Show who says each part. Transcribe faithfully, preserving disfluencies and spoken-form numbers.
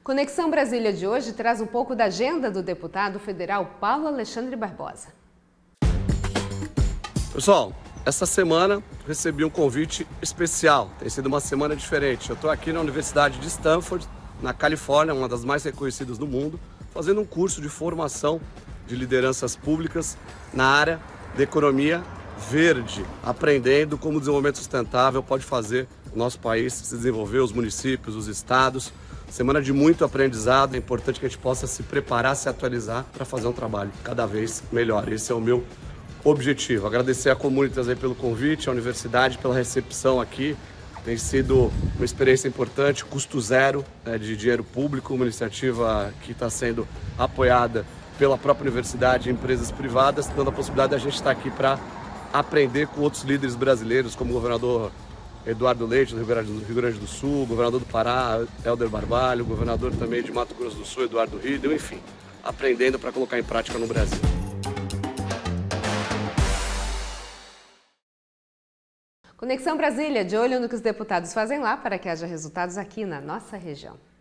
Speaker 1: Conexão Brasília de hoje traz um pouco da agenda do deputado federal Paulo Alexandre Barbosa.
Speaker 2: Pessoal, essa semana recebi um convite especial. Tem sido uma semana diferente. Eu estou aqui na Universidade de Stanford, na Califórnia, uma das mais reconhecidas do mundo, fazendo um curso de formação de lideranças públicas na área da economia verde, aprendendo como o desenvolvimento sustentável pode fazer o nosso país se desenvolver, os municípios, os estados. Semana de muito aprendizado, é importante que a gente possa se preparar, se atualizar para fazer um trabalho cada vez melhor. Esse é o meu objetivo. Agradecer a Comunitas aí pelo convite, a universidade pela recepção aqui. Tem sido uma experiência importante, custo zero, né, de dinheiro público, uma iniciativa que está sendo apoiada pela própria universidade e empresas privadas, dando a possibilidade de a gente estar aqui para aprender com outros líderes brasileiros, como o governador Eduardo Leite, do Rio Grande do, Rio Grande do Sul, governador do Pará, Helder Barbalho, governador também de Mato Grosso do Sul, Eduardo Riedel, enfim, aprendendo para colocar em prática no Brasil.
Speaker 1: Conexão Brasília, de olho no que os deputados fazem lá para que haja resultados aqui na nossa região.